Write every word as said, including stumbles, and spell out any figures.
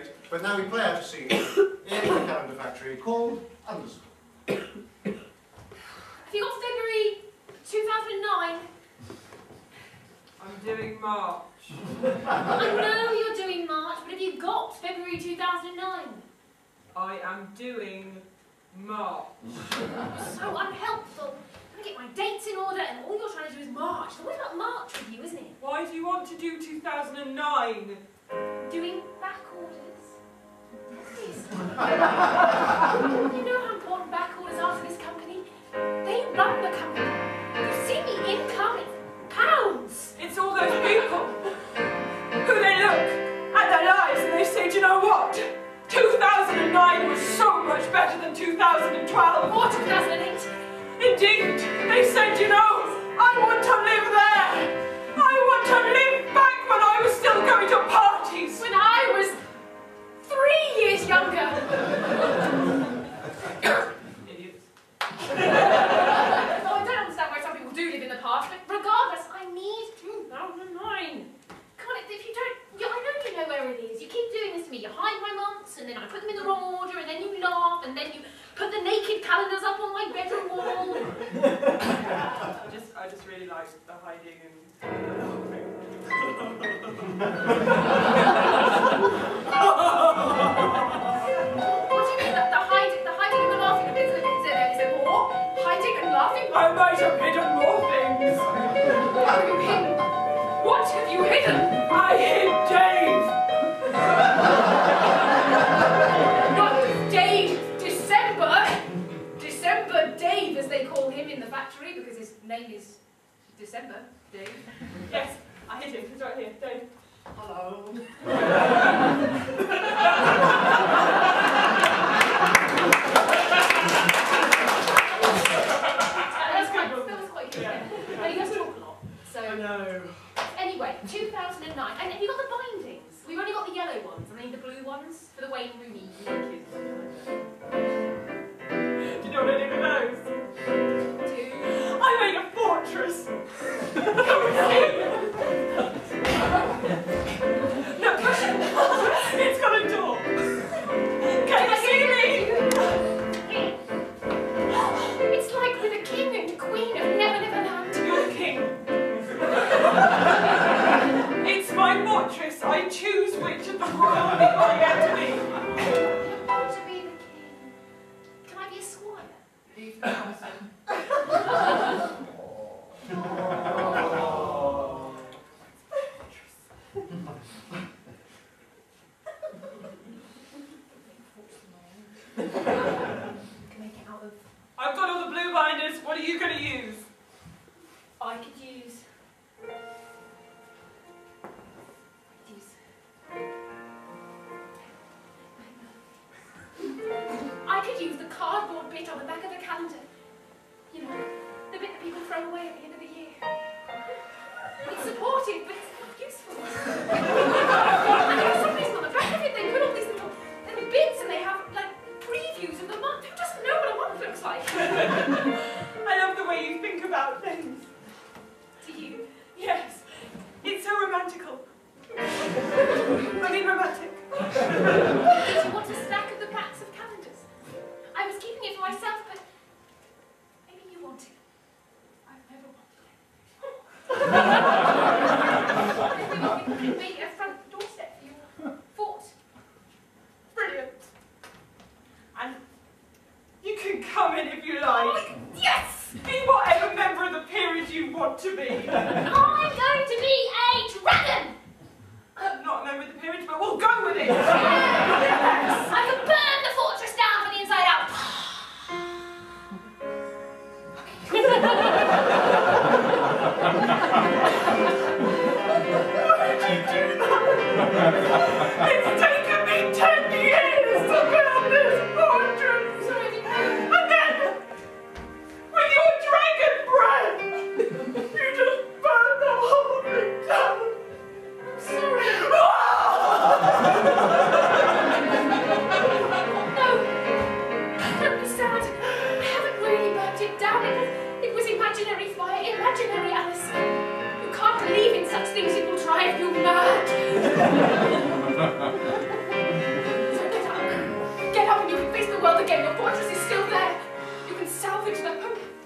great, but now we play out a scene in the calendar factory called Underscore. Have you got February two thousand nine? I'm doing March. I know you're doing March, but have you got February two thousand nine? I am doing March. So unhelpful. I'm going to get my dates in order, and all you're trying to do is March. It's always about March with you, isn't it? Why do you want to do two thousand nine? Doing back orders. Yes. You know how important back orders are to this company? They run the company. You see me income, it's pounds. It's all those people who they look at their lives and they say, do you know what? two thousand nine was so much better than two thousand twelve. Or two thousand eight. Indeed, they said, you know, I want to live there. I want to live back when I was still going to parties. When I was three years younger. Idiots. Oh, I don't understand why some people do live in the past, but regardless, I need two thousand nine. Come on, if you don't, you, I know you know where it is. You keep doing this to me. You hide my months, and then I put them in the wrong order, and then you laugh, and then you put the naked calendars up on my bedroom wall. I just, I just really like the hiding and the laughing. What do you mean, the, the hiding, the hiding and the laughing? Is there, is there, is there more? Hiding and laughing? I might have hidden more things. What have you hidden? What have you hidden? I hid Dave. Not Dave, December. December Dave, as they call him in the factory, because his name is December Dave. Yes, I hid him. He's right here. Dave. Hello. That was quite, that was quite good. Yeah. But he does talk a lot. So I know. anyway, two thousand nine. And have you got the bindings? We've only got the yellow ones. I mean the blue ones for the Wayne Rooney kids. Do you know what I did with those? Two. I made a fortress. No, it's got a door. Can you see me? It's like with a king and queen of Never Never Land. You're the king. It's my fortress. I choose which of the royal people I get to be. I want to be the king. Can I be a squire? Leave the house. Can make it out of. I've got all the blue binders. What are you going to use? I could use. use. I could use the cardboard bit on the back of the calendar. You know, the bit that people throw away at the end of the year. It's supportive, but it's not useful. And for some reason on the back of it, they put all these little, little bits and they have, like, previews of the month. Who doesn't know what a month looks like? I love the way you think about things. Do you? Yes. It's so romantical. I mean romantic. Did you want a stack of the packs of calendars? I was keeping it for myself, but maybe you want it. I've never wanted it. Maybe we could make a front doorstep for your fort. Brilliant. And you can come in if you like. Oh, yes! Be whatever member of the peerage you want to be. I'm going to be a dragon! I'm not a member of the peerage, but we'll go with it. Yes! I can burn the fortress down from the inside out. Why did you do that? It's taken me ten years to build this fortress. Sorry, And then, with your dragon breath, you just burned the whole thing down. I'm sorry. Ah! again. Your fortress is still there. You can salvage the hope